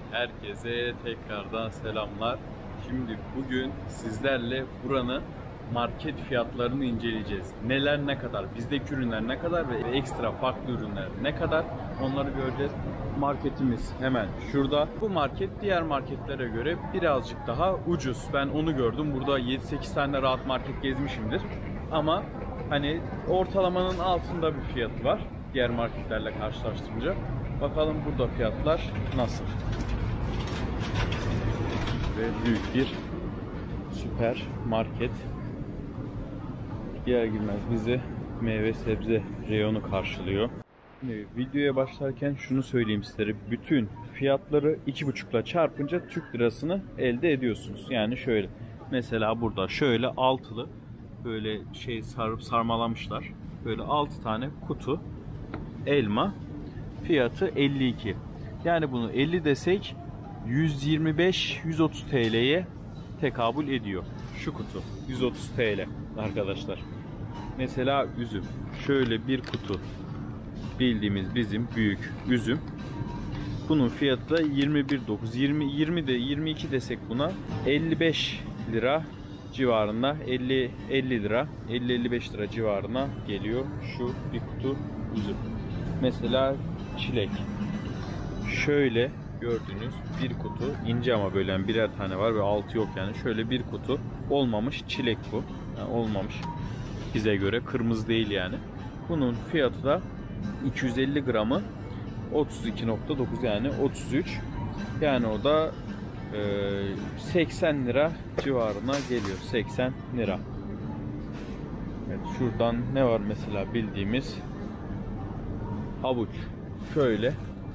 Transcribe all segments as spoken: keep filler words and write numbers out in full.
Herkese tekrardan selamlar. Şimdi bugün sizlerle buranın market fiyatlarını inceleyeceğiz. Neler ne kadar, bizdeki ürünler ne kadar ve ekstra farklı ürünler ne kadar, onları göreceğiz. Marketimiz hemen şurada. Bu market diğer marketlere göre birazcık daha ucuz. Ben onu gördüm. Burada yedi sekiz tane rahat market gezmişimdir. Ama hani ortalamanın altında bir fiyatı var diğer marketlerle karşılaştırınca. Bakalım burada fiyatlar nasıl? Ve büyük bir süper market. Girer girmez bizi meyve sebze reyonu karşılıyor. Şimdi videoya başlarken şunu söyleyeyim sizlere. Bütün fiyatları iki buçukla çarpınca Türk lirasını elde ediyorsunuz. Yani şöyle. Mesela burada şöyle altılı böyle şey sarıp sarmalamışlar. Böyle altı tane kutu elma. Fiyatı elli iki. Yani bunu elli desek yüz yirmi beş yüz otuz T L'ye tekabül ediyor. Şu kutu yüz otuz T L arkadaşlar. Mesela üzüm. Şöyle bir kutu bildiğimiz bizim büyük üzüm. Bunun fiyatı da yirmi bir dokuz. yirmi yirmi de yirmi iki desek buna elli beş lira civarında, elli elli lira, elli elli beş lira civarına geliyor şu bir kutu üzüm. Mesela çilek. Şöyle gördüğünüz bir kutu ince ama böyle birer tane var ve altı yok yani. Şöyle bir kutu olmamış çilek bu. Yani olmamış bize göre, kırmızı değil yani. Bunun fiyatı da iki yüz elli gramı otuz iki nokta dokuz yani otuz üç. Yani o da e, seksen lira civarına geliyor. seksen lira. Evet, şuradan ne var mesela bildiğimiz havuç. Şöyle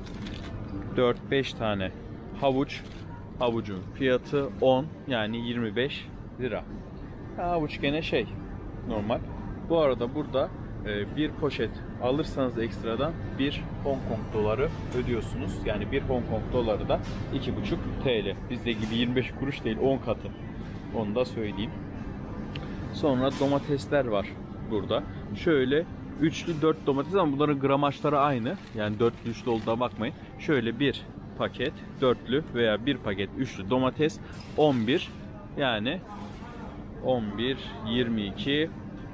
dört beş tane havuç. Havucun fiyatı on yani yirmi beş lira. Havuç gene şey normal. Bu arada burada e, bir poşet alırsanız ekstradan bir Hong Kong doları ödüyorsunuz. Yani bir Hong Kong doları da iki buçuk T L. Bizde gibi yirmi beş kuruş değil, on katı. Onu da söyleyeyim. Sonra domatesler var burada. Şöyle üçlü dört domates ama bunların gramajları aynı. Yani dörtlü üçlü olduğuna bakmayın. Şöyle bir paket dörtlü veya bir paket üçlü domates on bir yani on bir, yirmi iki,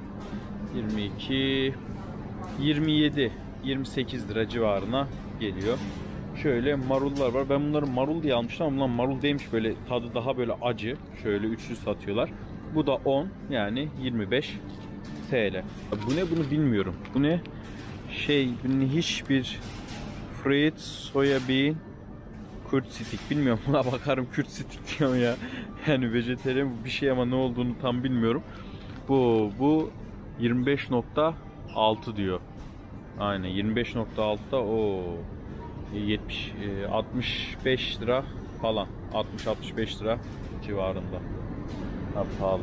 yirmi iki, yirmi yedi, yirmi sekiz lira civarına geliyor. Şöyle marullar var. Ben bunları marul diye almıştım ama bunlar marul değilmiş. Böyle tadı daha böyle acı. Şöyle üçlü satıyorlar. Bu da on yani yirmi beş T L. Bu ne, bunu bilmiyorum. Bu ne? Şey, bunun hiçbir fruit, soya bean, Kürt stick bilmiyorum. Buna bakarım, Kürt stick diyorum ya. Yani vejetaryen bir şey ama ne olduğunu tam bilmiyorum. Bu bu yirmi beş nokta altı diyor. Aynen yirmi beş nokta altıda o yetmiş altmış beş lira falan. altmış altmış beş lira civarında. Ha, pahalı.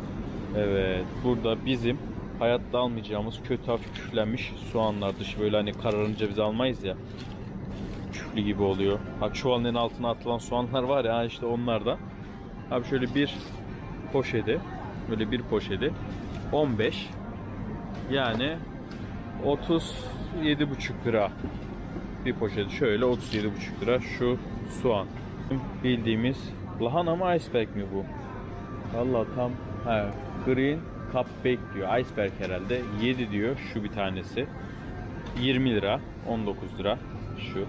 Evet, burada bizim hayatta almayacağımız kötü hafif küflenmiş soğanlar, dışı böyle hani kararınca biz almayız ya. Küflü gibi oluyor. Ha, çuvalın en altına atılan soğanlar var ya, işte onlar da. Abi şöyle bir poşeti, böyle bir poşeti on beş yani otuz yedi buçuk lira. Bir poşeti şöyle otuz yedi buçuk lira şu soğan. Bildiğimiz lahana mı iceberg mi bu? Vallahi tam he, green cupcake diyor. Iceberg herhalde. yedi diyor şu bir tanesi. yirmi lira, on dokuz lira şu.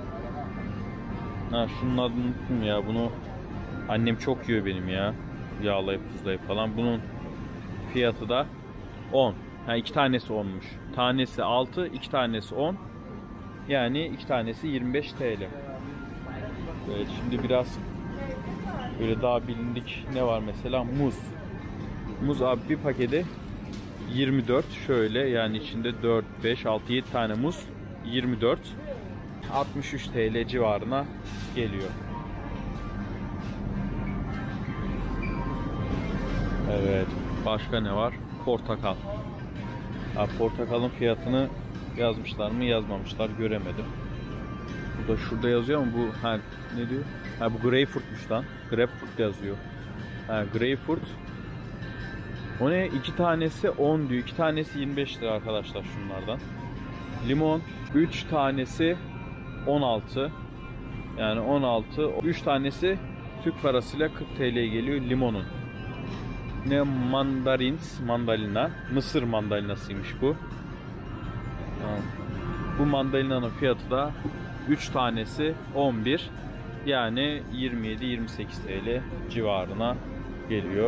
Ha, şunun adını unuttum ya. Bunu annem çok yiyor benim ya. Yağlayıp tuzlayıp falan. Bunun fiyatı da on. Ha, iki tanesi onmuş. Tanesi altı, iki tanesi on. Yani iki tanesi yirmi beş T L. Evet, şimdi biraz böyle daha bilindik ne var mesela? Muz. Muz abi bir paketi yirmi dört şöyle, yani içinde dört, beş, altı, yedi tane muz, yirmi dört, altmış üç T L civarına geliyor. Evet, başka ne var? Portakal. Ha, portakalın fiyatını yazmışlar mı yazmamışlar, göremedim. Bu da şurada yazıyor ama bu ha, ne diyor? Ha, bu greyfurtmuş lan. Grapefruit yazıyor. Ha, greyfurt. O ne? İki tanesi on diyor. İki tanesi yirmi beş lira arkadaşlar şunlardan. Limon üç tanesi on altı. Yani on altı. üç tanesi Türk parasıyla kırk T L'ye geliyor limonun. Ne mandarins, mandalina. Mısır mandalinasıymış bu. Bu mandalinanın fiyatı da üç tanesi on bir. Yani yirmi yedi yirmi sekiz T L civarına geliyor.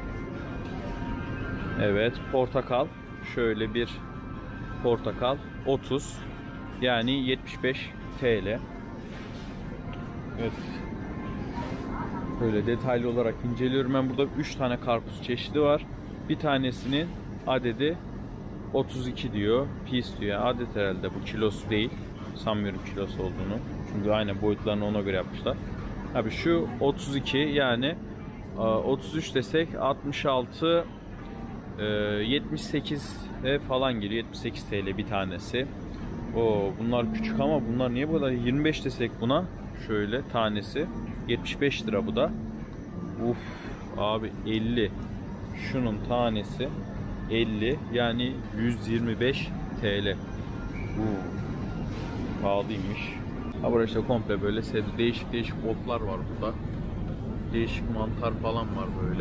Evet, portakal. Şöyle bir portakal otuz. Yani yetmiş beş T L. Evet. Böyle detaylı olarak inceliyorum. Ben burada üç tane karpuz çeşidi var. Bir tanesinin adedi otuz iki diyor. Piece diyor. Adet herhalde, bu kilosu değil. Sanmıyorum kilosu olduğunu. Çünkü aynen boyutlarını ona göre yapmışlar. Abi şu otuz iki, yani otuz üç desek altmış altı, yetmiş sekiz falan geliyor. yetmiş sekiz T L bir tanesi. Oo, bunlar küçük ama bunlar niye bu kadar? yirmi beş desek buna, şöyle tanesi yetmiş beş lira bu da. Uf abi, elli. Şunun tanesi elli, yani yüz yirmi beş T L. Uu, pahalıymış. Ha, burası işte komple böyle sebze, değişik değişik otlar var burada. Değişik mantar falan var böyle.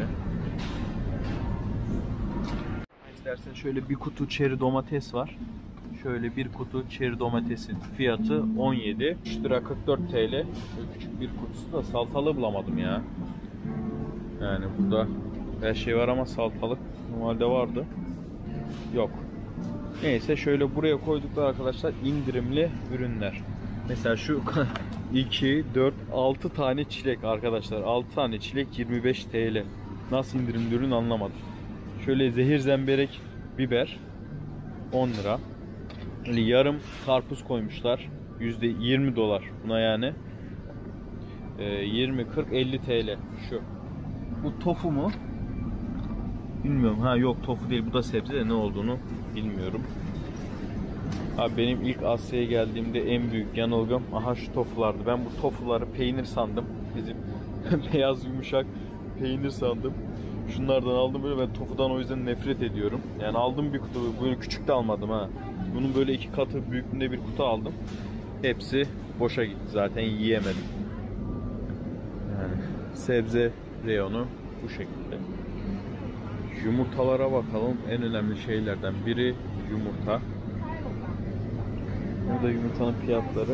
İstersen şöyle bir kutu çeri domates var. Şöyle bir kutu çeri domatesin fiyatı on yedi. üç lira kırk dört T L. Böyle küçük bir kutusu da, salatalığı bulamadım ya. Yani burada her şey var ama salatalık normalde vardı. Yok. Neyse, şöyle buraya koyduklar arkadaşlar indirimli ürünler. Mesela şu iki, dört, altı tane çilek arkadaşlar. altı tane çilek yirmi beş T L. Nasıl indirimli ürün anlamadım. Şöyle zehir zemberek biber on lira. Böyle yarım karpuz koymuşlar. yüzde yirmi dolar buna yani. Ee, yirmi, kırk, elli T L şu. Bu tofu mu? Bilmiyorum. Ha yok, tofu değil. Bu da sebze de ne olduğunu bilmiyorum. Abi benim ilk Asya'ya geldiğimde en büyük yanılgım aha şu tofulardı. Ben bu tofuları peynir sandım. Bizim beyaz yumuşak peynir sandım. Şunlardan aldım böyle, ben tofudan o yüzden nefret ediyorum. Yani aldım bir kutu, böyle küçük de almadım ha. Bunun böyle iki katı büyüklüğünde bir kutu aldım. Hepsi boşa gitti, zaten yiyemedim. Yani sebze reyonu bu şekilde. Yumurtalara bakalım. En önemli şeylerden biri yumurta. Burada yumurtanın fiyatları.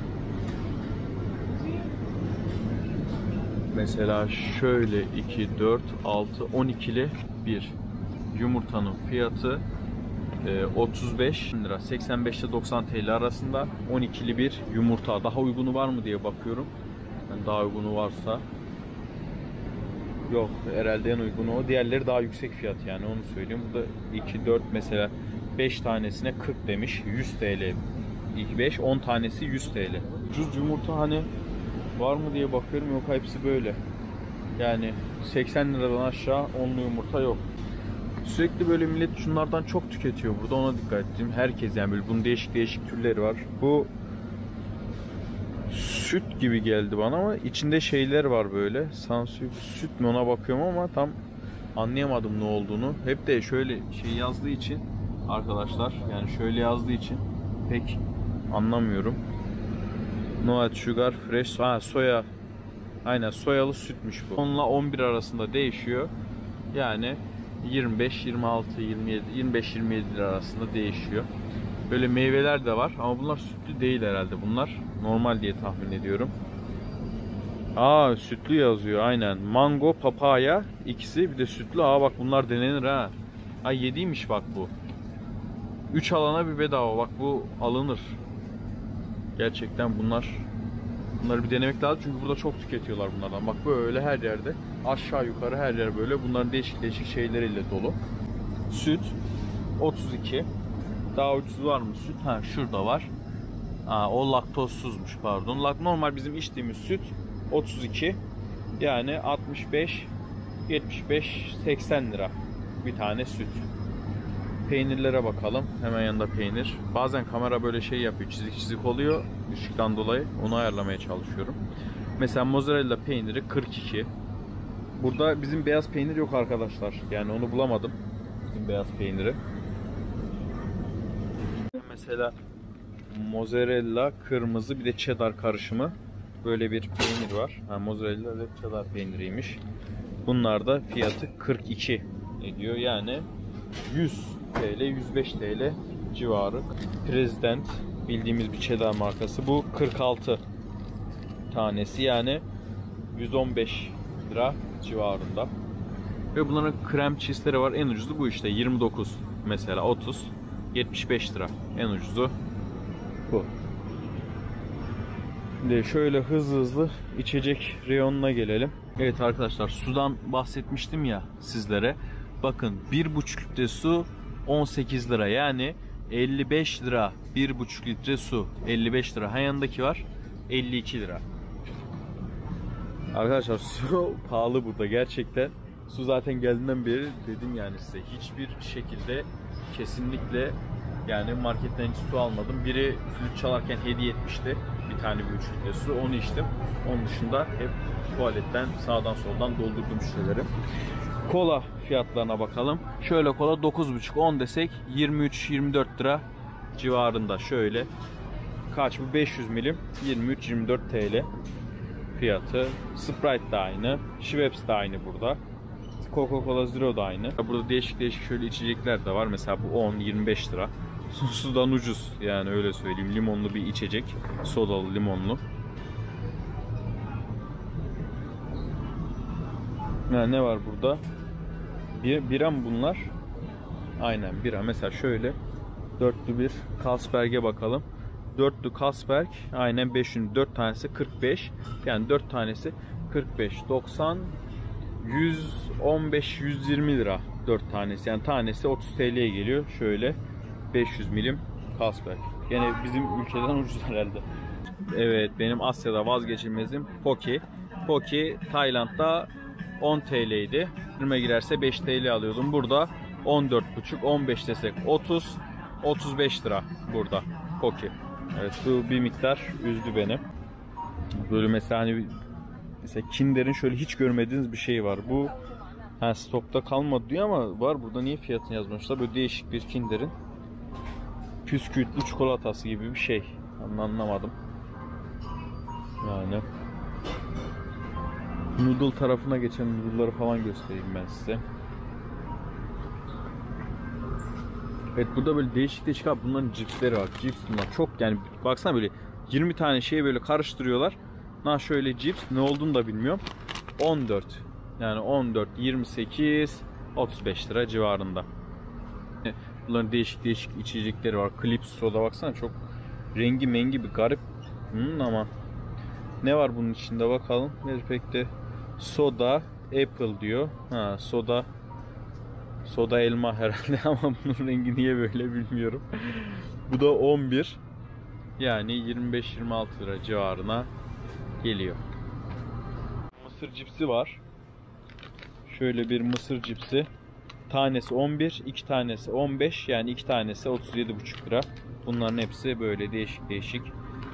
Mesela şöyle iki, dört, altı, on ikili bir yumurtanın fiyatı otuz beş lira. seksen beş ile doksan T L arasında. on ikili bir yumurta. Daha uygunu var mı diye bakıyorum. Yani daha uygunu varsa. Yok, herhalde en uygunu o. Diğerleri daha yüksek fiyat, yani onu söyleyeyim. Burada iki, dört mesela beş tanesine kırk demiş. yüz T L. beş, on tanesi yüz T L. Ucuz yumurta hani var mı diye bakıyorum. Yok, hepsi böyle. Yani seksen liradan aşağı onlu yumurta yok. Sürekli böyle millet şunlardan çok tüketiyor burada, ona dikkat ettim. Herkes yani, böyle bunun değişik değişik türleri var. Bu süt gibi geldi bana ama içinde şeyler var böyle. Sansür süt mü, ona bakıyorum ama tam anlayamadım ne olduğunu. Hep de şöyle şey yazdığı için arkadaşlar, yani şöyle yazdığı için pek anlamıyorum. No add sugar fresh, ha soya. Aynen, soyalı sütmüş bu. on ile on bir arasında değişiyor. Yani yirmi beş, yirmi altı, yirmi yedi, yirmi beş yirmi yedi lira arasında değişiyor. Böyle meyveler de var ama bunlar sütlü değil herhalde. Bunlar normal diye tahmin ediyorum. Aa, sütlü yazıyor aynen. Mango, papaya ikisi, bir de sütlü. Aa bak, bunlar denenir ha. Ay yediymiş bak bu. üç alana bir bedava, bak bu alınır. Gerçekten bunlar bunları bir denemek lazım çünkü burada çok tüketiyorlar bunlardan. Bak böyle her yerde, aşağı yukarı her yer böyle. Bunların değişik değişik şeyleriyle dolu. Süt otuz iki. Daha ucuz var mı süt? Ha, şurada var. Aa, o laktozsuzmuş, pardon. Normal bizim içtiğimiz süt otuz iki. Yani altmış beş, yetmiş beş, seksen lira bir tane süt. Peynirlere bakalım. Hemen yanında peynir. Bazen kamera böyle şey yapıyor, çizik çizik oluyor ışıktan dolayı. Onu ayarlamaya çalışıyorum. Mesela mozzarella peyniri kırk iki. Burada bizim beyaz peynir yok arkadaşlar. Yani onu bulamadım. Bizim beyaz peyniri. Mesela mozzarella kırmızı, bir de cheddar karışımı böyle bir peynir var. Ha, mozzarella ve cheddar peyniriymiş. Bunlar da fiyatı kırk iki ediyor. Yani yüz TL, yüz beş TL civarı. President bildiğimiz bir cheddar markası. Bu kırk altı tanesi, yani yüz on beş lira civarında. Ve bunların krem cheese'leri var. En ucuzu bu işte, yirmi dokuz mesela, otuz, yetmiş beş lira. En ucuzu bu. Şimdi şöyle hızlı hızlı içecek reyonuna gelelim. Evet arkadaşlar, sudan bahsetmiştim ya sizlere. Bakın bir buçuk litre su on sekiz lira, yani elli beş lira bir buçuk litre su, elli beş lira. Ha, yanındaki var elli iki lira. Arkadaşlar su pahalı burada gerçekten. Su zaten geldiğinden beri dedim yani size, hiçbir şekilde kesinlikle yani marketten hiç su almadım. Biri flüt çalarken hediye etmişti bir tane bir buçuk litre su, onu içtim. Onun dışında hep tuvaletten sağdan soldan doldurdum şişeleri. Kola fiyatlarına bakalım. Şöyle kola dokuz buçuk on desek yirmi üç yirmi dört lira civarında. Şöyle kaç bu, beş yüz milim, yirmi üç yirmi dört TL fiyatı. Sprite de aynı, Schweppes de aynı burada. Coca-Cola Zero da aynı. Burada değişik değişik şöyle içecekler de var. Mesela bu on yirmi beş lira. Sudan ucuz yani, öyle söyleyeyim. Limonlu bir içecek. Sodalı limonlu. Yani ne var burada? Bir, bira mı bunlar? Aynen bira. Mesela şöyle dörtlü bir Carlsberg'e bakalım. Dörtlü Carlsberg aynen beş yüz, dört tanesi kırk beş. Yani dört tanesi kırk beş, doksan, yüz on beş yüz yirmi lira dört tanesi. Yani tanesi otuz TL'ye geliyor. Şöyle beş yüz milim Carlsberg. Yine bizim ülkeden ucuz herhalde. Evet, benim Asya'da vazgeçilmezim Pocky. Pocky Tayland'da on TL'ydi. Ürüme girerse beş TL alıyordum. Burada on dört buçuk, on beş desek otuz, otuz beş lira burada Pocky. Evet, bu bir miktar üzdü beni. Böyle mesela hani mesela Kinder'in şöyle hiç görmediğiniz bir şey var. Bu ha, stokta kalmadı diyor ama var burada, niye fiyatını yazmışlar? Böyle değişik bir Kinder'in püskürtlü çikolatası gibi bir şey. Anlamadım. Yani noodle tarafına geçen noodle'ları falan göstereyim ben size. Evet, burada böyle değişik değişik abi, bunların cipsleri var. Cips bunlar çok, yani baksana böyle yirmi tane şeyi böyle karıştırıyorlar. Na şöyle cips ne olduğunu da bilmiyorum. on dört. Yani on dört, yirmi sekiz, otuz beş lira civarında. Bunların değişik değişik içecekleri var. Clips soda, baksana çok rengi mengi bir garip. Hmm, ama ne var bunun içinde bakalım. Ne pek de soda apple diyor. Ha, soda soda elma herhalde ama bunun rengi niye böyle bilmiyorum. Bu da on bir. Yani yirmi beş yirmi altı lira civarına geliyor. Mısır cipsi var. Şöyle bir mısır cipsi. Tanesi on bir, iki tanesi on beş, yani iki tanesi otuz yedi buçuk lira. Bunların hepsi böyle değişik değişik.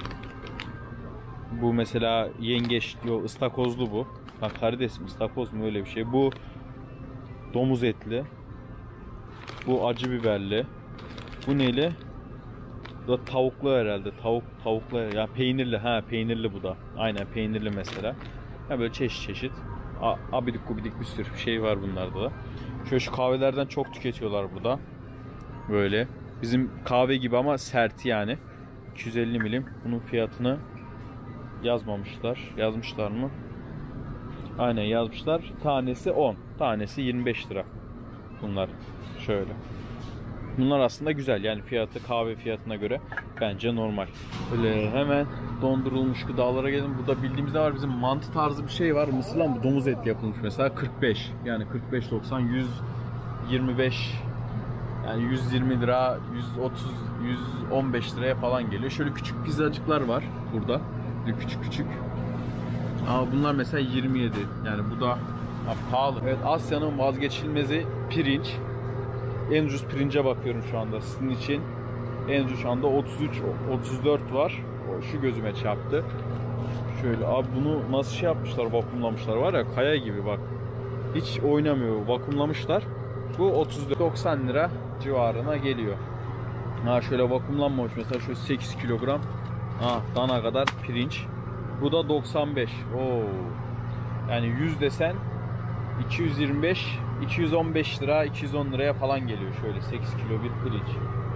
Bu mesela yengeç diyor, ıstakozlu bu. Ha, karides mi, ıstakoz mu, öyle bir şey. Bu domuz etli. Bu acı biberli. Bu neyli? Bu da tavuklu herhalde. Tavuk tavuklu ya, yani peynirli. Ha, peynirli bu da. Aynen peynirli mesela. Ya böyle çeşit çeşit. A, abidik gubidik bir sürü şey var bunlarda da. Şöyle şu kahvelerden çok tüketiyorlar burada. Böyle. Bizim kahve gibi ama sert yani. iki yüz elli milim. Bunun fiyatını yazmamışlar. Yazmışlar mı? Aynen yazmışlar. Tanesi on. Tanesi yirmi beş lira. Bunlar şöyle. Bunlar aslında güzel. Yani fiyatı kahve fiyatına göre bence normal. Böyle hemen dondurulmuş gıdalara gelin. Burada bildiğimizde var, bizim mantı tarzı bir şey var. Mısırla bu domuz eti yapılmış mesela kırk beş. Yani kırk beş doksan, yüz yirmi beş, yani yüz yirmi lira, yüz otuz, yüz on beş liraya falan geliyor. Şöyle küçük pizzacıklar var burada. Böyle küçük küçük. Ama bunlar mesela yirmi yedi. Yani bu da ha, pahalı. Evet, Asya'nın vazgeçilmezi pirinç. En ucuz pirince bakıyorum şu anda sizin için. En ucuz şu anda otuz üç otuz dört var. O, şu gözüme çarptı. Şöyle abi, bunu nasıl şey yapmışlar, vakumlamışlar var ya, kaya gibi bak. Hiç oynamıyor, vakumlamışlar. Bu otuz dört doksan lira civarına geliyor. Ha, şöyle vakumlanmamış mesela, şöyle sekiz kilogram. Ha, dana kadar pirinç. Bu da doksan beş. Oo. Yani yüz desen iki yüz yirmi beş, iki yüz on beş lira, iki yüz on liraya falan geliyor. Şöyle sekiz kilo bir pirinç.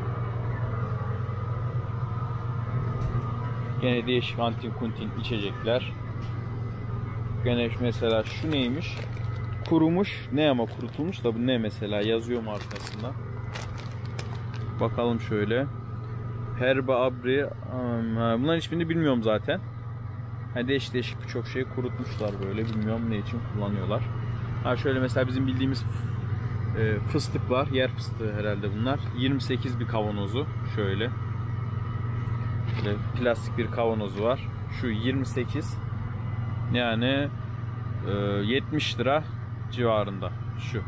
Gene değişik antin kuntin içecekler. Gene mesela şu neymiş? Kurumuş. Ne ama kurutulmuş da bu ne mesela? Yazıyor mu arkasında? Bakalım şöyle. Herba abri. Bunların hiçbirini bilmiyorum zaten. Yani değişik değişik birçok şeyi kurutmuşlar böyle. Bilmiyorum ne için kullanıyorlar. Ha şöyle mesela bizim bildiğimiz fıstık var. Yer fıstığı herhalde bunlar. yirmi sekiz bir kavanozu. Şöyle. Böyle plastik bir kavanozu var. Şu yirmi sekiz. Yani yetmiş lira civarında. Şu.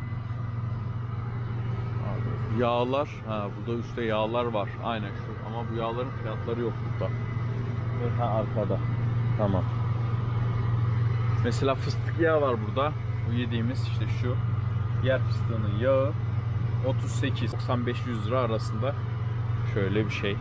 Yağlar. Ha burada üstte yağlar var. Aynen şu. Ama bu yağların fiyatları yok burada. Ha arkada. Tamam. Mesela fıstık yağı var burada. Bu yediğimiz işte şu. Yer fıstığının yağı otuz sekiz doksan beş yüz lira arasında. Şöyle bir şey.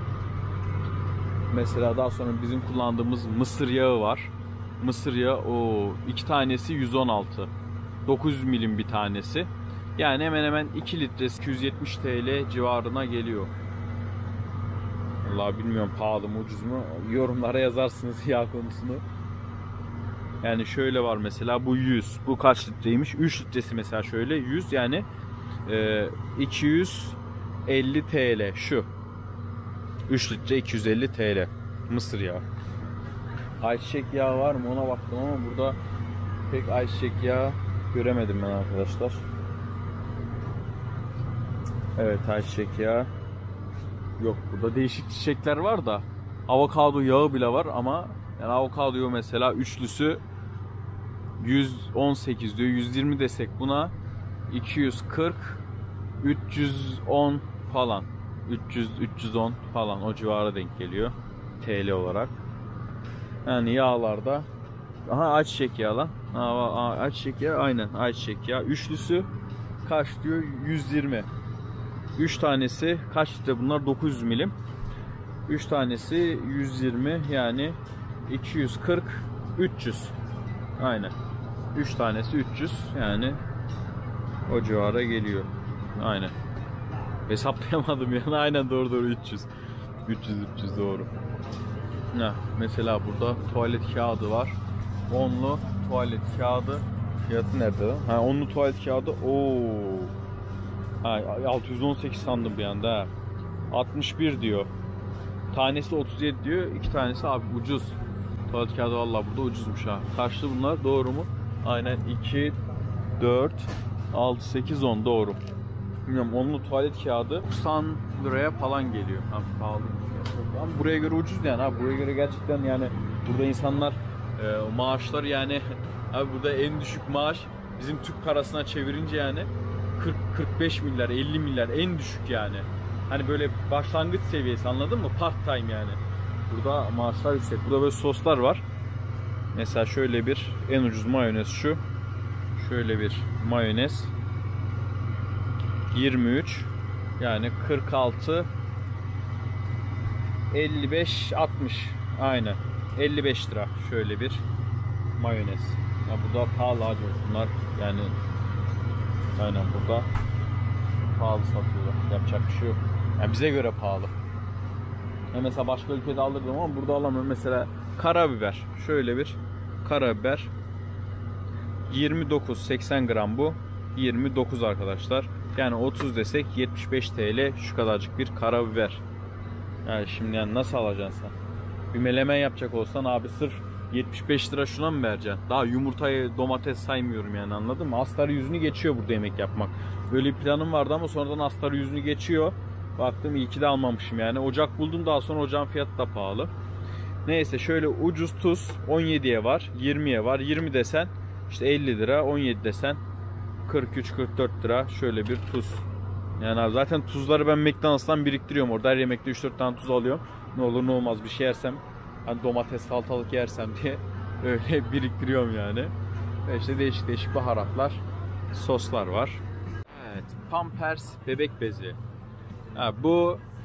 Mesela daha sonra bizim kullandığımız mısır yağı var. Mısır yağı o iki tanesi yüz on altı. dokuz yüz milim bir tanesi. Yani hemen hemen iki litresi iki yüz yetmiş TL civarına geliyor. Vallahi bilmiyorum pahalı mı ucuz mu? Yorumlara yazarsınız yağ konusunu. Yani şöyle var mesela bu yüz. Bu kaç litreymiş? üç litresi mesela şöyle yüz yani e, iki yüz elli TL şu. üç litre iki yüz elli TL. Mısır yağı. Ayçiçek yağı var mı ona baktım ama burada pek ayçiçek yağı göremedim ben arkadaşlar. Evet ayçiçek yağı yok burada. Değişik çiçekler var da avokado yağı bile var ama yani avokado yağı mesela üçlüsü yüz on sekiz diyor. yüz yirmi desek buna iki yüz kırk üç yüz on falan. üç yüz üç yüz on falan o civara denk geliyor T L olarak. Yani yağlarda aha ayçiçek yağı lan. Aa, ayçiçek yağı aynen ayçiçek yağı. Üçlüsü kaç diyor? yüz yirmi. üç tanesi kaç litre bunlar? dokuz yüz milim. üç tanesi yüz yirmi yani iki yüz kırk üç yüz. Aynen. üç tanesi üç yüz yani o civara geliyor. Aynen. Hesaplayamadım yani. Aynen doğru doğru üç yüz. üç yüz üç yüz doğru. Ha, mesela burada tuvalet kağıdı var. Onlu tuvalet kağıdı. Fiyatı nerede lan? Ha onlu tuvalet kağıdı. Oo. Ha altı yüz on sekiz sandım bir anda ha. altmış bir diyor. Tanesi otuz yedi diyor. İki tanesi abi ucuz. Tuvalet kağıdı vallahi burada ucuzmuş ha. Kaçtı bunlar? Doğru mu? Aynen iki dört altı sekiz on doğru. Bilmiyorum onlu tuvalet kağıdı doksan liraya falan geliyor. Ha pahalı. Ama buraya göre ucuz yani abi. Buraya göre gerçekten yani burada insanlar e, maaşlar yani abi burada en düşük maaş bizim Türk parasına çevirince yani kırk kırk beş milyar elli milyar en düşük yani. Hani böyle başlangıç seviyesi anladın mı? Part time yani. Burada maaşlar yüksek. Burada böyle soslar var. Mesela şöyle bir en ucuz mayonez şu. Şöyle bir mayonez yirmi üç yani kırk altı elli beş altmış aynen elli beş lira şöyle bir mayonez. Ya burada pahalı abi bunlar yani aynen burada pahalı satıyorlar. Yapacak bir şey yok. Yani bize göre pahalı. Ya mesela başka ülkede alırdım ama burada alamıyorum. Mesela karabiber. Şöyle bir karabiber yirmi dokuz seksen gram bu. yirmi dokuz arkadaşlar. Yani otuz desek yetmiş beş TL şu kadarcık bir karabiber. Yani şimdi yani nasıl alacaksın sen? Bir melemen yapacak olsan abi sırf yetmiş beş lira şuna mı vereceksin? Daha yumurtayı domates saymıyorum yani anladın mı? Astarı yüzünü geçiyor burada yemek yapmak. Böyle bir planım vardı ama sonradan astarı yüzünü geçiyor. Baktım iyi ki de almamışım yani. Ocak buldum daha sonra ocağın fiyatı da pahalı. Neyse şöyle ucuz tuz on yediye var, yirmiye var. yirmi desen işte elli lira, on yedi desen kırk üç kırk dört lira şöyle bir tuz. Yani abi zaten tuzları ben McDonald's'tan biriktiriyorum orada. Her yemekte üç dört tane tuz alıyorum. Ne olur ne olmaz bir şey yersem, hani domates salatalık yersem diye öyle biriktiriyorum yani. Ve işte değişik değişik baharatlar, soslar var. Evet, Pampers bebek bezi. Ha, bu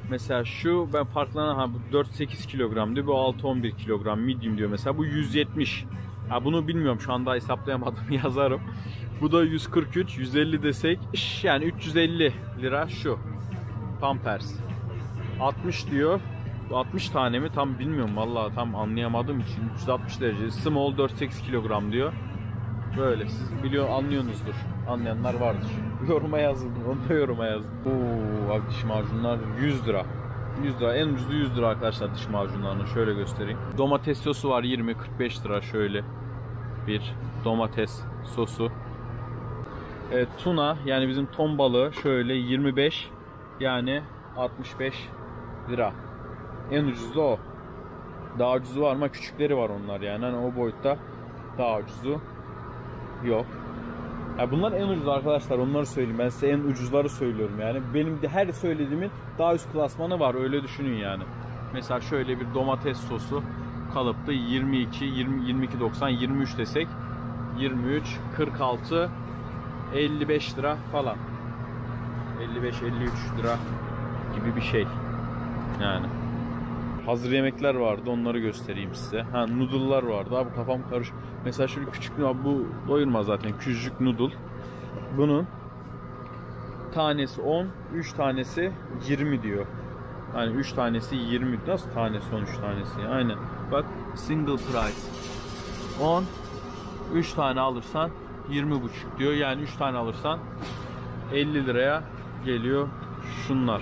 Mesela şu ben farklanan ha bu dört sekiz kilogram diyor, bu altı on bir kilogram medium diyor mesela, bu yüz yetmiş. Ha bunu bilmiyorum şu anda, hesaplayamadım, yazarım. Bu da yüz kırk üç, yüz elli desek yani üç yüz elli lira şu. Pampers. altmış diyor. Bu altmış tane mi tam bilmiyorum vallahi, tam anlayamadığım için. üç yüz altmış derece. Small dört sekiz kilogram diyor. Böyle siz biliyor anlıyorsunuzdur. Anlayanlar vardır. Yoruma yazın. Onu da yoruma yazın. Oo, abi diş macunlar yüz lira. yüz lira. En ucuzu yüz lira arkadaşlar diş macunlarını. Şöyle göstereyim. Domates sosu var yirmi kırk beş lira şöyle. Bir domates sosu. Evet, tuna yani bizim ton balığı şöyle yirmi beş yani altmış beş lira. En ucuzu o. Daha ucuzu var ama küçükleri var onlar yani. Hani o boyutta daha ucuzu yok. Yani bunlar en ucuz arkadaşlar, onları söyleyeyim. Ben size en ucuzları söylüyorum yani. Benim de her söylediğimin daha üst klasmanı var, öyle düşünün yani. Mesela şöyle bir domates sosu kalıpta yirmi iki, yirmi, yirmi iki doksan, yirmi üç desek yirmi üç, kırk altı, elli beş lira falan. elli beş elli üç lira gibi bir şey. Yani. Hazır yemekler vardı, onları göstereyim size. Ha, noodle'lar vardı. Abi kafam karış. Mesela şöyle küçük, bu doyurmaz zaten. Küçücük noodle. Bunun tanesi on, üç tanesi yirmi diyor. Yani üç tanesi yirmi. Nasıl tanesi on, üç tanesi? Aynen. Bak single price. on, üç tane alırsan yirmi buçuk diyor. Yani üç tane alırsan elli liraya geliyor şunlar.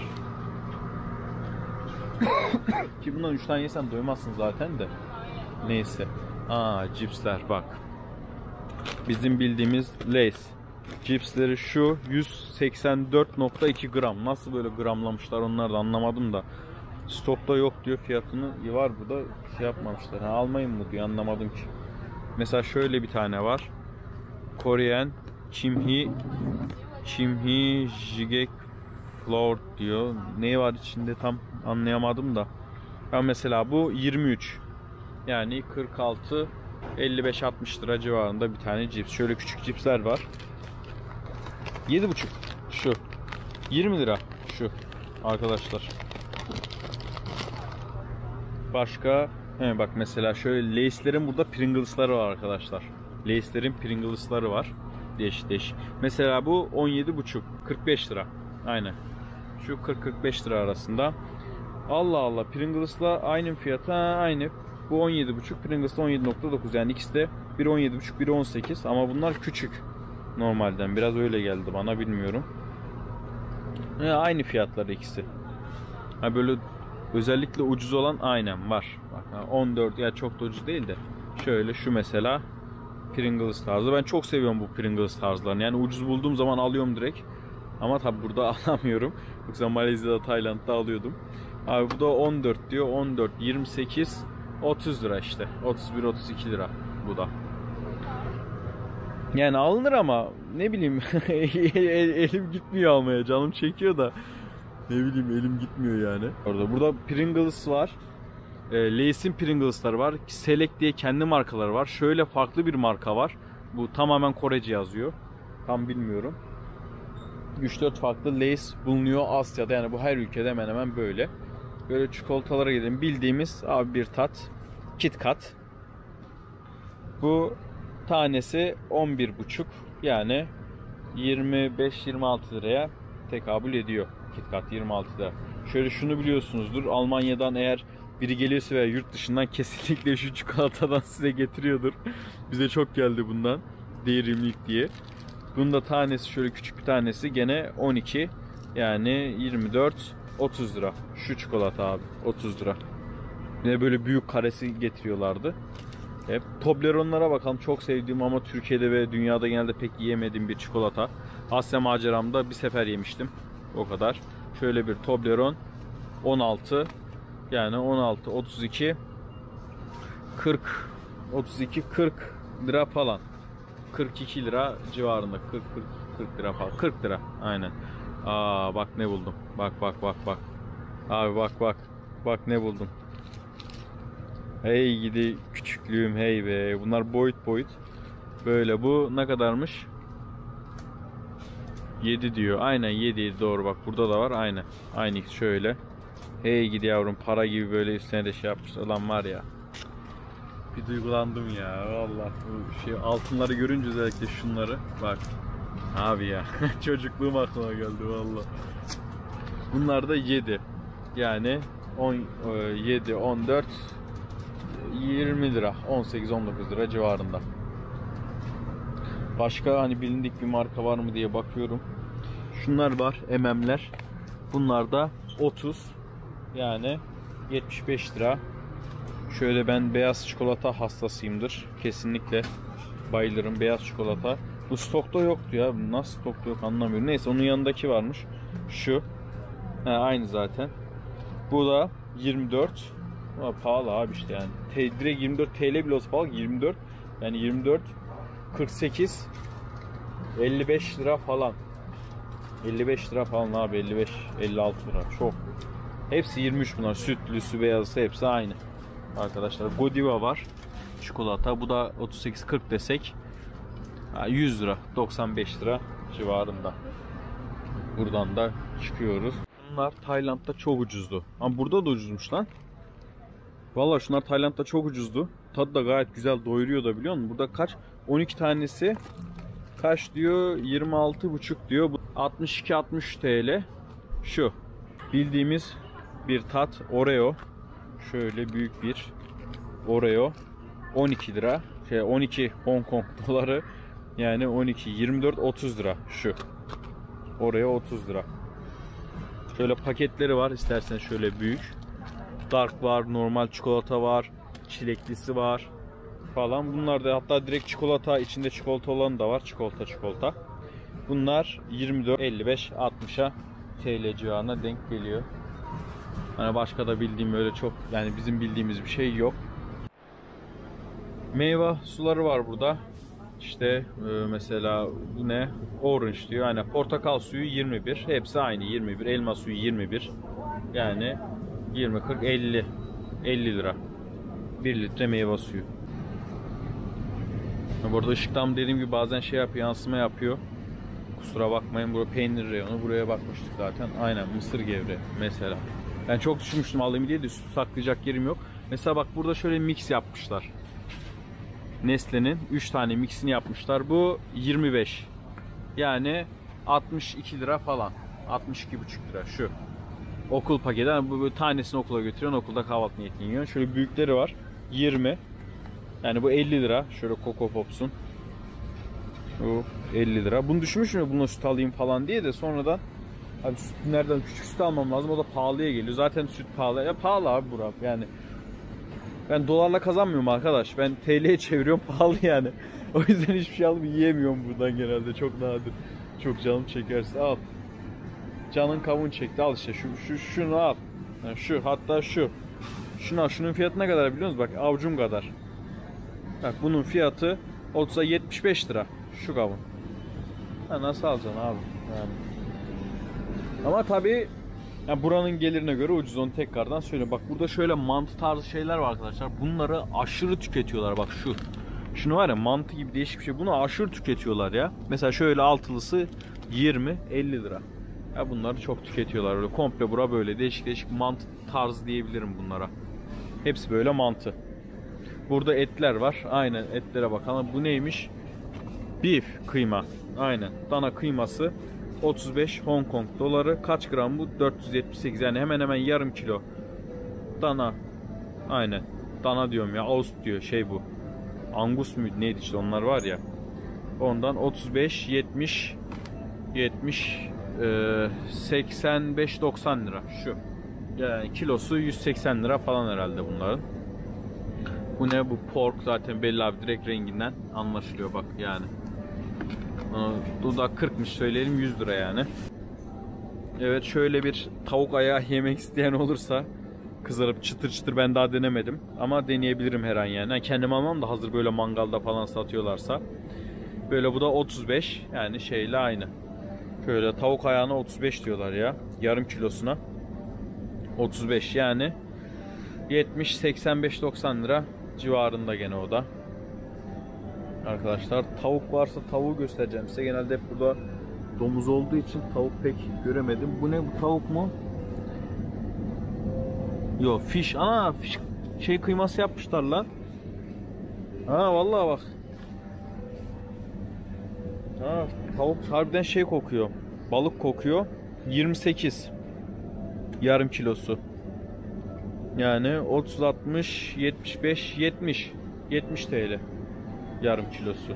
Ki bundan üç tane yesen doymazsın zaten de. Neyse. Aa, cipsler bak. Bizim bildiğimiz Lay's. Cipsleri şu yüz seksen dört nokta iki gram. Nasıl böyle gramlamışlar onlar da anlamadım da. Stokta yok diyor, fiyatını var burada şey yapmamışlar. Ha, almayın mı diyor, anlamadım ki. Mesela şöyle bir tane var. Korean Chimhi Chimhi Jigek Flour diyor. Ne var içinde tam anlayamadım da. Ben mesela bu yirmi üç. Yani kırk altı elli beş altmış lira civarında bir tane cips. Şöyle küçük cipsler var. yedi buçuk şu. yirmi lira şu arkadaşlar. Başka he bak mesela şöyle Lay's'lerin burada Pringles'ları var arkadaşlar. Lay's'lerin Pringles'ları var. Değişik değişik. Mesela bu on yedi buçuk, kırk beş lira. Aynen. Şu kırk kırk beş lira arasında. Allah Allah, Pringles'la aynı fiyata aynı. Bu on yedi buçuk, Pringles'la on yedi nokta dokuz. Yani ikisi de biri on yedi buçuk, biri on sekiz ama bunlar küçük. Normalden biraz öyle geldi bana, bilmiyorum. Yani aynı fiyatları ikisi. Ha böyle özellikle ucuz olan aynen var. Bak on dört, ya çok da ucuz değil de. Şöyle şu mesela Pringles tarzı. Ben çok seviyorum bu Pringles tarzlarını. Yani ucuz bulduğum zaman alıyorum direkt. Ama tabi burada alamıyorum. Yoksa Malezya'da, Tayland'da alıyordum. Abi bu da on dört diyor. on dört, yirmi sekiz, otuz lira işte. otuz bir otuz iki lira bu da. Yani alınır ama ne bileyim elim gitmiyor almaya. Canım çekiyor da ne bileyim elim gitmiyor yani. Orada burada Pringles var. E, Lay's'in Pringles'ları var. Select diye kendi markaları var. Şöyle farklı bir marka var. Bu tamamen Korece yazıyor. Tam bilmiyorum. üç dört farklı Lay's bulunuyor Asya'da. Yani bu her ülkede hemen hemen böyle. Böyle çikolatalara gidelim. Bildiğimiz abi bir tat. Kit Kat. Bu tanesi on bir buçuk. Yani yirmi beş yirmi altı liraya tekabül ediyor. Kit Kat yirmi altı lira. Şöyle şunu biliyorsunuzdur. Almanya'dan eğer biri geliyorsa veya yurt dışından kesinlikle şu çikolatadan size getiriyordur. Bize çok geldi bundan. Değerimlik diye. Bunun da tanesi şöyle küçük bir tanesi gene on iki. Yani yirmi dört otuz lira. Şu çikolata abi otuz lira. Yine böyle büyük karesi getiriyorlardı. Hep Toblerone'lara bakalım. Çok sevdiğim ama Türkiye'de ve dünyada genelde pek yiyemediğim bir çikolata. Asya maceramda bir sefer yemiştim. O kadar. Şöyle bir Toblerone on altı. Yani on altı otuz iki kırk otuz iki kırk lira falan. kırk iki lira civarında. kırk kırk kırk lira falan. kırk lira aynen. Aa bak ne buldum. Bak bak bak bak. Abi bak bak. Bak ne buldum. Hey gidi küçüklüğüm hey be. Bunlar boyut boyut. Böyle bu ne kadarmış? yedi diyor. Aynen yedi, yedi doğru bak. Burada da var. Aynen. Aynı şöyle. Hey gidi yavrum, para gibi böyle üstüne de şey yapmış. Ulan var ya. Bir duygulandım ya vallahi. Bu şey altınları görünce özellikle şunları. Bak. Abi ya. Çocukluğum aklıma geldi vallahi. Bunlar da yedi. Yani on yedi, on dört, yirmi lira, on sekiz on dokuz lira civarında. Başka hani bilindik bir marka var mı diye bakıyorum. Şunlar var, M M'ler. Bunlar da otuz. Yani yetmiş beş lira. Şöyle, ben beyaz çikolata hastasıyımdır. Kesinlikle bayılırım beyaz çikolata. Bu stokta yoktu ya. Nasıl stokta yok anlamıyorum. Neyse, onun yanındaki varmış. Şu. Ha, aynı zaten. Bu da yirmi dört. Ama pahalı abi işte yani. T, direkt yirmi dört T L bile olsa pahalı. yirmi dört. Yani yirmi dört, kırk sekiz, elli beş lira falan. elli beş lira falan abi. elli beş, elli altı lira. Çok. Hepsi yirmi üç bunlar. Sütlüsü, beyazısı hepsi aynı. Arkadaşlar Godiva var. Çikolata. Bu da otuz sekiz kırk desek yüz lira. doksan beş lira civarında. Buradan da çıkıyoruz. Bunlar Tayland'da çok ucuzdu. Ama burada da ucuzmuş lan. Vallahi şunlar Tayland'da çok ucuzdu. Tadı da gayet güzel, doyuruyor da, biliyor musun? Burada kaç? on iki tanesi kaç diyor? yirmi altı buçuk diyor. Bu altmış iki altmış T L. Şu bildiğimiz bir tat Oreo. Şöyle büyük bir Oreo. on iki lira. Şey, on iki Hong Kong doları. Yani on iki, yirmi dört, otuz lira şu. Oreo otuz lira. Şöyle paketleri var. İstersen şöyle büyük. Dark var, normal çikolata var, çileklisi var falan. Bunlar da hatta direkt çikolata, içinde çikolata olan da var. Çikolata çikolata. Bunlar yirmi dört, elli beş, altmışa T L civarına denk geliyor. Hani başka da bildiğim öyle çok, yani bizim bildiğimiz bir şey yok. Meyve suları var burada. İşte mesela bu ne? Orange diyor. Yani portakal suyu yirmi bir. Hepsi aynı yirmi bir. Elma suyu yirmi bir. Yani yirmi, kırk, elli. elli lira. bir litre meyve suyu. Burada ışıktan dediğim gibi bazen şey yapıyor, yansıma yapıyor. Kusura bakmayın. Burada peynir reyonu. Buraya bakmıştık zaten. Aynen, mısır gevreği mesela. Ben çok düşünmüştüm alayım diye de süt saklayacak yerim yok. Mesela bak, burada şöyle mix yapmışlar. Nestle'nin üç tane mixini yapmışlar. Bu yirmi beş. Yani altmış iki lira falan. altmış iki buçuk lira şu. Okul paketi. Yani bu tanesini okula götürüyorsun. Okulda kahvaltı niyetini yiyorsun. Şöyle büyükleri var. yirmi. Yani bu elli lira. Şöyle Coco Pops'un. Bu elli lira. Bunu düşünmüşüm bunu süt alayım falan diye de sonradan abi süt nereden, küçük süt almam lazım. O da pahalıya geliyor. Zaten süt pahalı. Ya pahalı abi Burak. Yani ben dolarla kazanmıyorum arkadaş. Ben T L'ye çeviriyorum, pahalı yani. O yüzden hiçbir şey alıp yiyemiyorum buradan genelde. Çok nadir. Çok canım çekerse al. Canın kavun çekti, al işte. Şu, şu şunu al. Yani şu, hatta şu. Şunu al. Şunun fiyatı ne kadar biliyor musunuz? Bak, avucum kadar. Bak, bunun fiyatı otuz'a yetmiş beş lira. Şu kavun. Ha, nasıl alacaksın abi? Yani. Ama tabii yani buranın gelirine göre ucuz, onu tekrardan söyleyeyim. Bak, burada şöyle mantı tarzı şeyler var arkadaşlar. Bunları aşırı tüketiyorlar. Bak şu. Şunu var ya, mantı gibi değişik bir şey. Bunu aşırı tüketiyorlar ya. Mesela şöyle altılısı yirmi elli lira. Ya bunları çok tüketiyorlar. Öyle komple bura böyle değişik değişik mantı tarzı diyebilirim bunlara. Hepsi böyle mantı. Burada etler var. Aynen, etlere bakalım. Bu neymiş? Beef kıyma. Aynen. Dana kıyması. otuz beş Hong Kong doları. Kaç gram bu? dört yüz yetmiş sekiz. Yani hemen hemen yarım kilo. Dana. Aynen. Dana diyorum ya. Aus diyor. Şey bu. Angus mu? Neydi işte, onlar var ya. Ondan otuz beş, yetmiş, yetmiş, seksen beş doksan lira. Şu. Yani kilosu yüz seksen lira falan herhalde bunların. Bu ne? Bu pork zaten belli abi. Direkt renginden anlaşılıyor bak yani. Dudak kırkmış söyleyelim, yüz lira yani. Evet, şöyle bir tavuk ayağı yemek isteyen olursa kızarıp çıtır çıtır, ben daha denemedim ama deneyebilirim her an yani. yani kendim almam da, hazır böyle mangalda falan satıyorlarsa. Böyle bu da otuz beş, yani şeyle aynı. Şöyle tavuk ayağına otuz beş diyorlar ya, yarım kilosuna otuz beş, yani yetmiş, seksen beş, doksan lira civarında gene o da. Arkadaşlar tavuk varsa tavuğu göstereceğim size. Genelde hep burada domuz olduğu için tavuk pek göremedim. Bu ne? Bu tavuk mu? Yo fiş. Ana fiş şey kıyması yapmışlar lan. Ha vallahi bak. Ha tavuk harbiden şey kokuyor. Balık kokuyor. yirmi sekiz. Yarım kilosu. Yani otuz altmış yetmiş beş yetmiş. yetmiş T L. Yarım kilosu.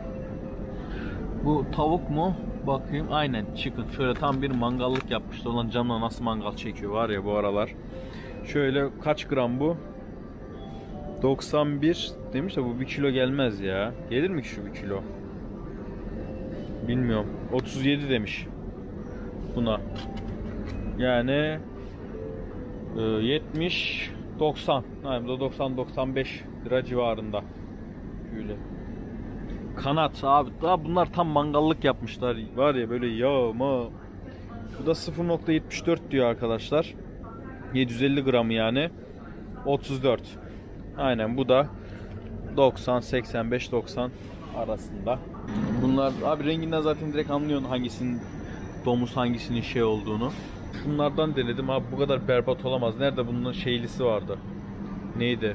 Bu tavuk mu? Bakayım. Aynen chicken. Şöyle tam bir mangallık yapmıştı. Olan camla nasıl mangal çekiyor var ya bu aralar. Şöyle kaç gram bu? doksan bir demiş de bu bir kilo gelmez ya. Gelir mi ki şu bir kilo? Bilmiyorum. otuz yedi demiş. Buna. Yani e, yetmiş doksan. Yani bu da doksan doksan beş lira civarında. Şöyle. Kanat abi. Daha bunlar tam mangallık yapmışlar. Var ya böyle yağma. Bu da sıfır nokta yetmiş dört diyor arkadaşlar. yedi yüz elli gramı yani. otuz dört. Aynen bu da doksan seksen beş doksan arasında. Bunlar abi renginden zaten direkt anlıyorsun hangisinin domuz hangisinin şey olduğunu. Şunlardan denedim abi, bu kadar berbat olamaz. Nerede bunun şeylisi vardı? Neydi?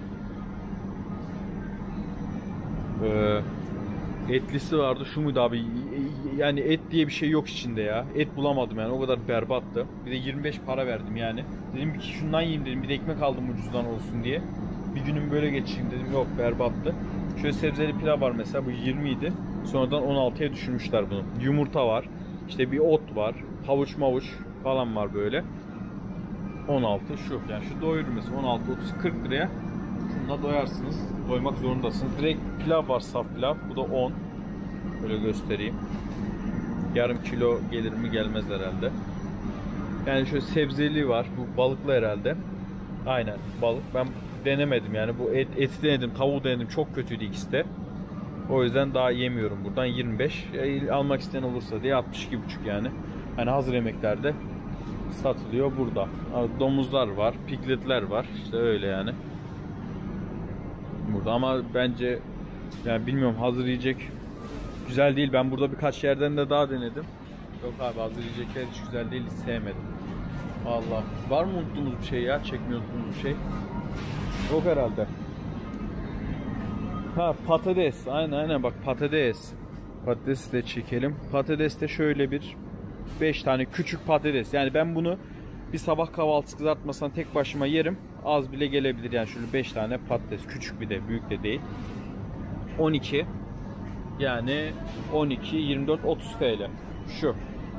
Ee, etlisi vardı. Şu muydu abi? Yani et diye bir şey yok içinde ya. Et bulamadım yani, o kadar berbattı. Bir de yirmi beş para verdim yani. Dedim ki şundan yiyeyim dedim. Bir de ekmek aldım ucuzdan olsun diye. Bir günüm böyle geçeyim dedim. Yok, berbattı. Şöyle sebzeli pilav var mesela, bu yirmi idi. Sonradan on altıya düşürmüşler bunu. Yumurta var. İşte bir ot var. Havuç mavuç falan var böyle. on altı şu. Yani şu doyurur mesela on altı otuz kırk liraya. Şununla doyarsınız. Doymak zorundasınız. Direkt pilav var, saf pilav. Bu da on. Böyle göstereyim. Yarım kilo gelir mi gelmez herhalde. Yani şöyle sebzeli var. Bu balıklı herhalde. Aynen balık. Ben denemedim yani. Bu et, eti denedim, tavuğu denedim. Çok kötüydü ikisi de. O yüzden daha yemiyorum buradan. yirmi beş. E, almak isteyen olursa diye altmış iki buçuk yani. Hani hazır yemeklerde satılıyor burada. Domuzlar var, pigletler var. İşte öyle yani. Burada ama bence yani bilmiyorum, hazır yiyecek güzel değil. Ben burada birkaç yerden de daha denedim. Yok abi, hazır yiyecekler hiç güzel değil, hiç sevmedim. Vallahi var mı unuttuğumuz bir şey ya? Çekmiyor unuttuğumuz bir şey. Yok herhalde. Ha, patates. Aynen aynen bak, patates. Patatesi de çekelim. Patates de şöyle bir beş tane küçük patates. Yani ben bunu bir sabah kahvaltısı kızartmasından tek başıma yerim. Az bile gelebilir yani, şöyle beş tane patates. Küçük, bir de büyük de değil. on iki. Yani on iki, yirmi dört, otuz T L. Şu.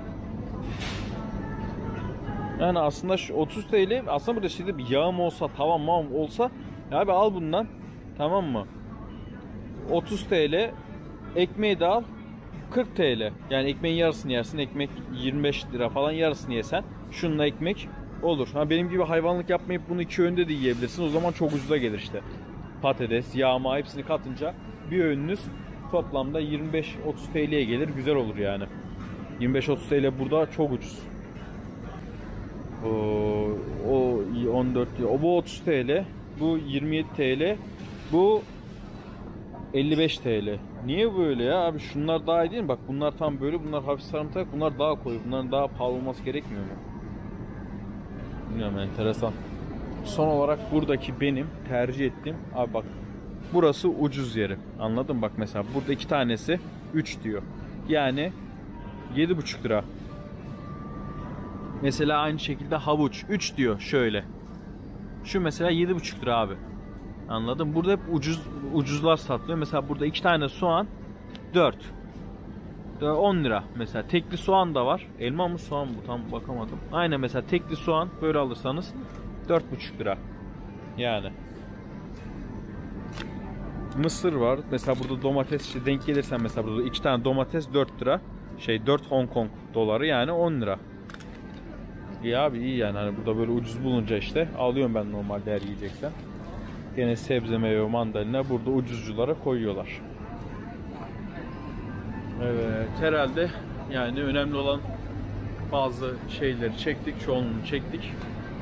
Yani aslında şu otuz T L, aslında burada şeyde bir yağım olsa, tavam mağam olsa ya abi al bundan, tamam mı? otuz T L, ekmeği de al kırk T L. Yani ekmeğin yarısını yersin, ekmek yirmi beş lira falan, yarısını yesen şununla ekmek olur. Ha, benim gibi hayvanlık yapmayıp bunu iki öğünde de yiyebilirsin. O zaman çok ucuza gelir işte. Patates, yağma hepsini katınca bir öğününüz toplamda yirmi beş otuz T L'ye gelir. Güzel olur yani. yirmi beş otuz T L burada çok ucuz. O, o on dört, o bu otuz T L, bu yirmi yedi T L, bu elli beş T L. Niye böyle ya abi? Şunlar daha iyi değil mi? Bak bunlar tam böyle, bunlar hafif sarımsak, bunlar daha koyu. Bunların daha pahalı olması gerekmiyor mu? Bilmiyorum, enteresan. Son olarak buradaki benim tercih ettiğim abi, bak burası ucuz yeri. Anladın mı? Bak mesela burada iki tanesi üç diyor. Yani yedi buçuk lira. Mesela aynı şekilde havuç üç diyor şöyle. Şu mesela yedi buçuk lira abi. Anladım. Burada hep ucuz ucuzlar satılıyor. Mesela burada iki tane soğan dört. on lira mesela. Tekli soğan da var. Elma mı soğan mı? Tam bakamadım. Aynen, mesela tekli soğan böyle alırsanız dört buçuk lira. Yani. Mısır var. Mesela burada domates işte denk gelirsen, mesela burada iki tane domates dört lira. Şey dört Hong Kong doları, yani on lira. İyi abi, iyi yani. Hani burada böyle ucuz bulunca işte alıyorum ben normalde her yiyeceksen. Yine sebze, meyve, mandalina burada ucuzculara koyuyorlar. Evet, herhalde yani önemli olan bazı şeyleri çektik, çoğunluğunu çektik.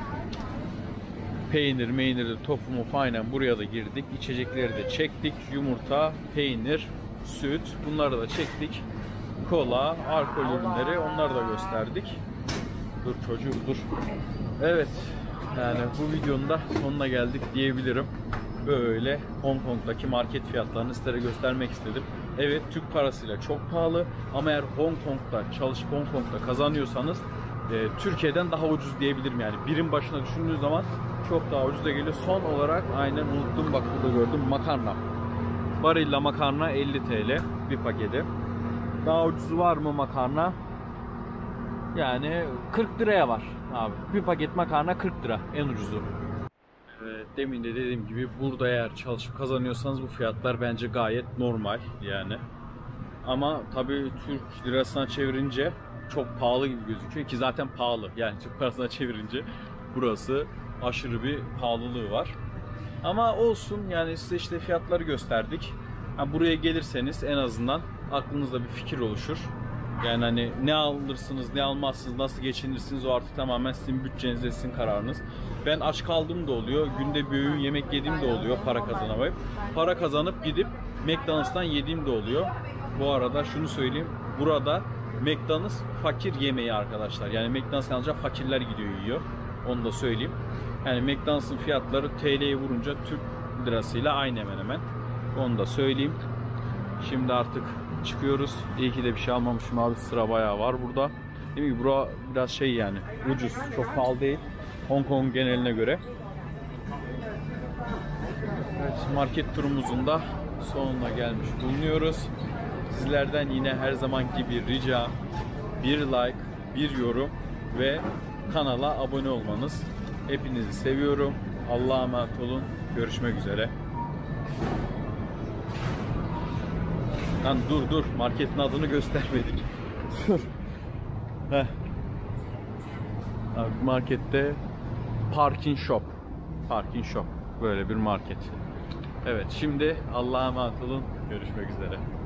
Peynir, meynir, tofu mu aynen buraya da girdik. İçecekleri de çektik. Yumurta, peynir, süt, bunları da çektik. Kola, alkol ürünleri, onları da gösterdik. Dur çocuğum dur. Evet, Yani bu videonun da sonuna geldik diyebilirim. Böyle Hong Kong'daki market fiyatlarını sizlere göstermek istedim. Evet, Türk parasıyla çok pahalı ama eğer Hong Kong'da çalışıp Hong Kong'da kazanıyorsanız e, Türkiye'den daha ucuz diyebilirim yani. Birim başına düşündüğünüz zaman çok daha ucuza geliyor. Son olarak aynen unuttum, bak burada gördüm, makarna. Barilla makarna elli TL bir paketi. Daha ucuzu var mı makarna? Yani kırk liraya var abi. Bir paket makarna kırk lira en ucuzu. Evet, demin de dediğim gibi burada eğer çalışıp kazanıyorsanız bu fiyatlar bence gayet normal yani. Ama tabii Türk lirasına çevirince çok pahalı gibi gözüküyor ki zaten pahalı. Yani Türk parasına çevirince burası aşırı bir pahalılığı var. Ama olsun yani, size işte fiyatları gösterdik. Ha, buraya gelirseniz en azından aklınızda bir fikir oluşur. Yani hani ne alırsınız, ne almazsınız, nasıl geçinirsiniz o artık tamamen sizin bütçenizde, sizin kararınız. Ben aç kaldığım da oluyor, günde bir öğün yemek yediğim de oluyor para kazanamayıp. Para kazanıp gidip McDonald's'tan yediğim de oluyor. Bu arada şunu söyleyeyim, burada McDonald's fakir yemeği arkadaşlar. Yani McDonald's'tan ancak fakirler gidiyor yiyor. Onu da söyleyeyim. Yani McDonald's'ın fiyatları T L'ye vurunca Türk lirasıyla aynı hemen hemen. Onu da söyleyeyim. Şimdi artık çıkıyoruz. İyi ki de bir şey almamışım abi. Sıra bayağı var burada. Değil mi? Bura biraz şey yani ucuz. Çok pahalı değil. Hong Kong geneline göre. Evet, market turumuzun da sonuna gelmiş bulunuyoruz. Sizlerden yine her zaman gibi rica bir like, bir yorum ve kanala abone olmanız. Hepinizi seviyorum. Allah'a emanet olun. Görüşmek üzere. Lan dur dur, marketin adını göstermedik. Dur. Heh. Abi markette Parking Shop. Parking Shop. Böyle bir market. Evet, şimdi Allah'a emanet olun. Görüşmek üzere.